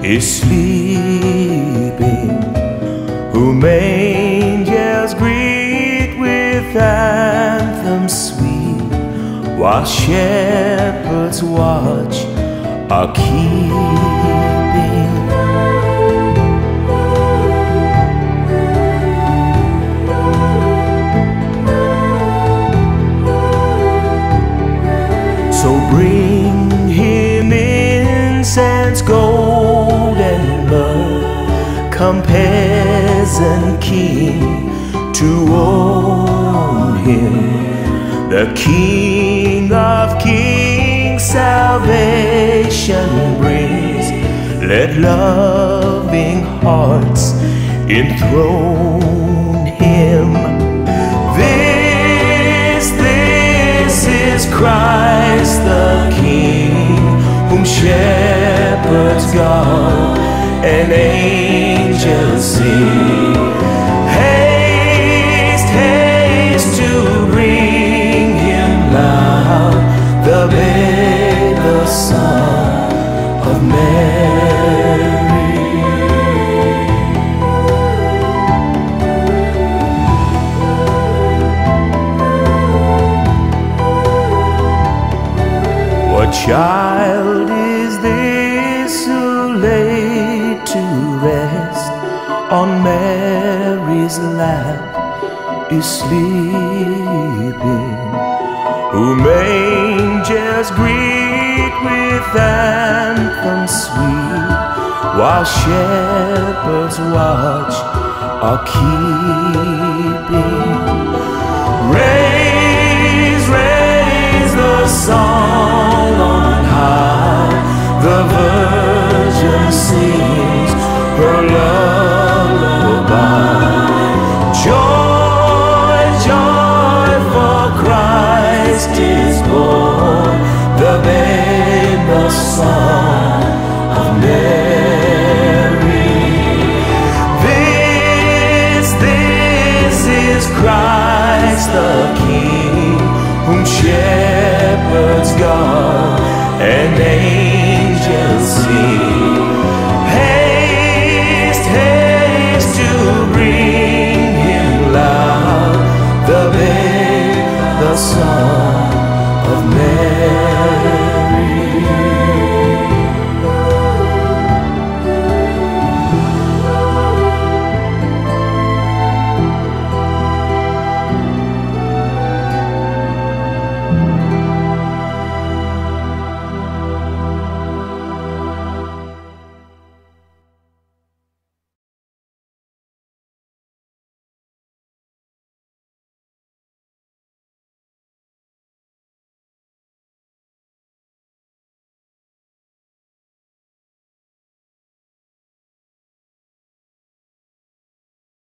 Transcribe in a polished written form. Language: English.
is sleeping, whom angels greet with anthems sweet, while shepherds watch are keeping. So bring him incense, gold and myrrh, come peasant king to own him, the King of kings salvation brings. Let loving hearts enthrone him. This is Christ the King, whom shepherds guard and angels sing. Haste, haste to bring him loud, the babe, the Son of Mary. What child is this who laid to rest on Mary's lap is sleeping, whom angels greet with anthems sweet, while shepherds watch are keeping. Raise, raise the song on high, the Virgin sings her lullaby. Joy, joy, for Christ is born, the babe, the Son of Mary. This is Christ the King, whom shepherds guard and angels sing. Haste, haste to bring him loud, the babe, the Son of Mary.